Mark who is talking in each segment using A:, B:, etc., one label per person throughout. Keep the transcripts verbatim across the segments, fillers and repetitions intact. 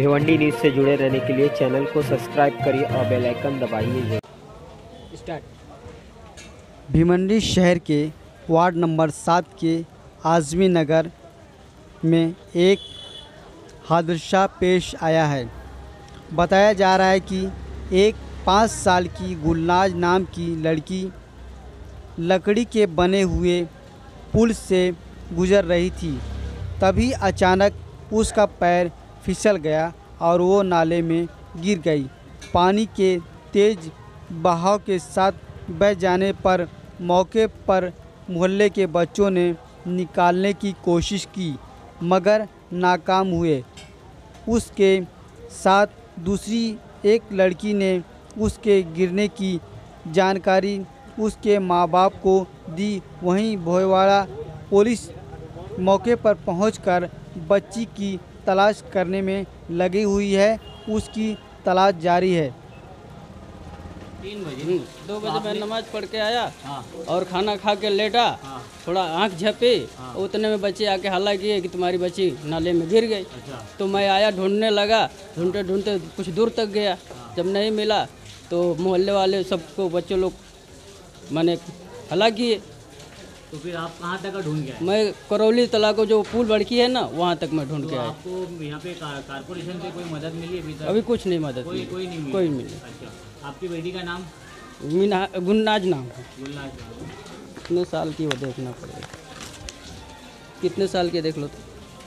A: Bhiwandi news से जुड़े रहने के लिए चैनल को सब्सक्राइब करिए और बेल आइकन दबाइए।
B: स्टार्ट। भिवंडी शहर के वार्ड नंबर सात के आज़मी नगर में एक हादसा पेश आया है। बताया जा रहा है कि एक पाँच साल की गुलनाज नाम की लड़की लकड़ी के बने हुए पुल से गुजर रही थी। तभी अचानक उसका पैर फिसल गया और वो नाले में गिर गई। पानी के तेज़ बहाव के साथ बह जाने पर मौके पर मोहल्ले के बच्चों ने निकालने की कोशिश की मगर नाकाम हुए। उसके साथ दूसरी एक लड़की ने उसके गिरने की जानकारी उसके माँ बाप को दी। वहीं भोयवाड़ा पुलिस मौके पर पहुंचकर बच्ची की तलाश करने में लगी हुई है। उसकी तलाश जारी है।
C: तीन बजे दो बजे मैं नमाज पढ़ के आया।
B: हाँ।
C: और खाना खा के लेटा।
B: हाँ।
C: थोड़ा आंख झपे।
B: हाँ।
C: उतने में बच्चे आके हल्ला किए कि तुम्हारी बच्ची नाले में गिर गई।
B: अच्छा।
C: तो मैं आया, ढूंढने लगा। ढूंढते ढूंढते कुछ दूर तक गया।
B: हाँ।
C: जब नहीं मिला तो मोहल्ले वाले सबको बच्चों लोग मैंने हल्ला किए।
B: तो फिर आप कहाँ तक ढूंढ गए?
C: मैं करौली तला को जो पुल बढ़की है ना, वहाँ तक मैं ढूंढ
B: तो
C: के आया।
B: आपको यहाँ पे कारपोरेशन से कोई मदद मिली अभी तक?
C: अभी कुछ नहीं मदद
B: कोई
C: मिली।
B: कोई नहीं मिली?
C: कोई मिली।
B: अच्छा, आपकी बेटी का नाम?
C: मीना गुन्नाज नाम है।
B: गुलनाज नाम।
C: कितने साल की वो देखना पड़ेगा। कितने साल के देख लो तो।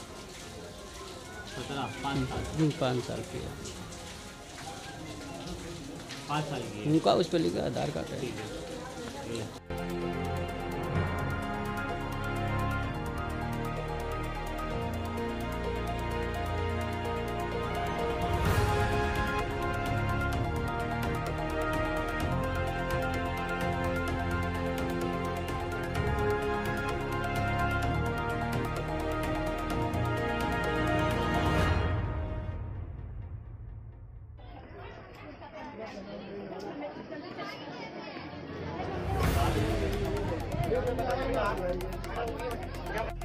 B: सत्रह पाँच साल
C: हम्म, पाँच साल की है।
B: पाँच साल की है।
C: उनका उस पर लिखा आधार कार्ड है।
B: ठीक है।
D: Yeah.